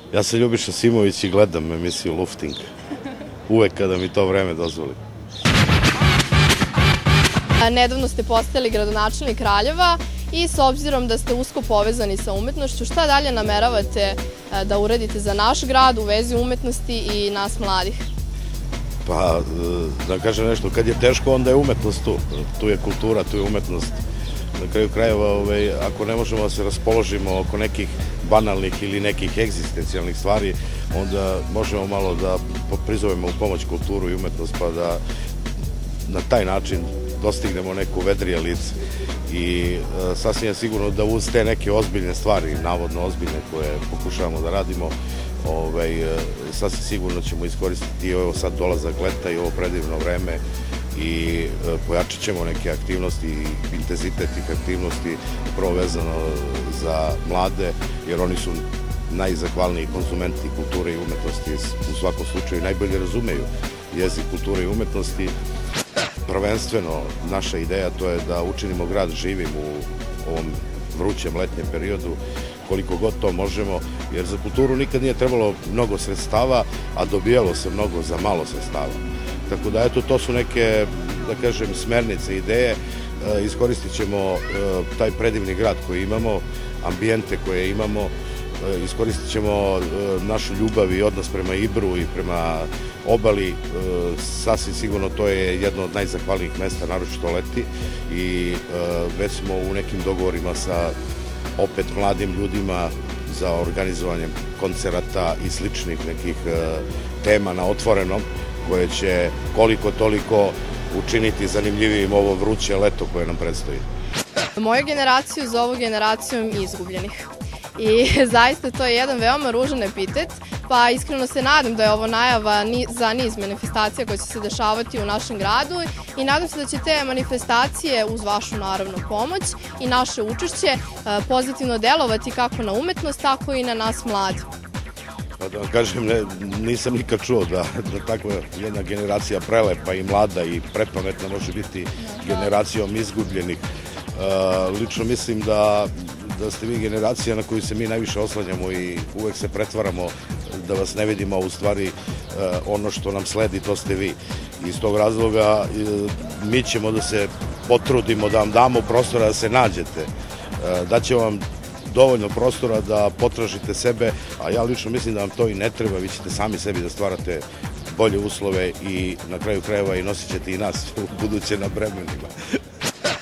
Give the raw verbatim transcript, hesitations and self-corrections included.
Ja sam Ljubiša Simović i gledam emisiju Lufting. Uvek kada mi to vreme dozvoli. Nedavno ste postali gradonačelnik Kraljeva i s obzirom da ste usko povezani sa umetnošću, šta dalje nameravate da uradite za naš grad u vezi umetnosti i nas mladih? Pa, da kažem nešto, kad je teško, onda je umetnost tu. Tu je kultura, tu je umetnost. Na kraju krajeva, ako ne možemo da se raspoložimo oko nekih banalnih ili nekih egzistencijalnih stvari, onda možemo malo da prizovemo u pomoć kulturu i umetnost, pa da na taj način dostignemo neku vedrije lice. I sasvim je sigurno da uz te neke ozbiljne stvari, navodno ozbiljne koje pokušavamo da radimo, sasvim sigurno ćemo iskoristiti i ovo sad dolazak leta i ovo predivno vreme i pojačat ćemo neke aktivnosti i intenzitet tih aktivnosti upravo vezano za mlade, jer oni su najzahvalniji konzumenti kulture i umetnosti, u svakom slučaju najbolje razumeju jezik kulture i umetnosti. Prvenstveno naša ideja to je da učinimo grad živim u ovom vrućem letnjem periodu, koliko god to možemo, jer za kulturu nikad nije trebalo mnogo sredstava, a dobijalo se mnogo za malo sredstava. Tako da, eto, to su neke, da kažem, smernice, ideje. Iskoristit ćemo taj predivni grad koji imamo, ambijente koje imamo, iskoristit ćemo našu ljubav i odnos prema Ibru i prema obali. Sasvim sigurno to je jedno od najzahvalnijih mesta, naročito leti, i već smo u nekim dogovorima sa opet mladim ljudima za organizovanjem koncerata i sličnih nekih tema na otvorenom, koje će koliko toliko učiniti zanimljivijim ovo vruće leto koje nam predstoji. Moju generaciju zovu generacijom izgubljenih. I zaista to je jedan veoma ružan epitet, pa iskreno se nadam da je ovo najava za niz manifestacija koje će se dešavati u našem gradu i nadam se da će te manifestacije, uz vašu naravno pomoć i naše učešće, pozitivno delovati kako na umetnost, tako i na nas mlade. Da vam kažem, nisam nikad čuo da takva jedna generacija prelepa i mlada i prepametna može biti generacijom izgubljenih. Lično mislim da da ste vi generacija na koju se mi najviše oslanjamo i uvek se pretvaramo da vas ne vidimo, a u stvari ono što nam sledi, to ste vi. Iz tog razloga mi ćemo da se potrudimo da vam damo prostora da se nađete. Daćemo vam dovoljno prostora da potražite sebe, a ja lično mislim da vam to i ne treba, vi ćete sami sebi da stvarate bolje uslove i na kraju krajeva i nosit ćete i nas u buduće na bremenima.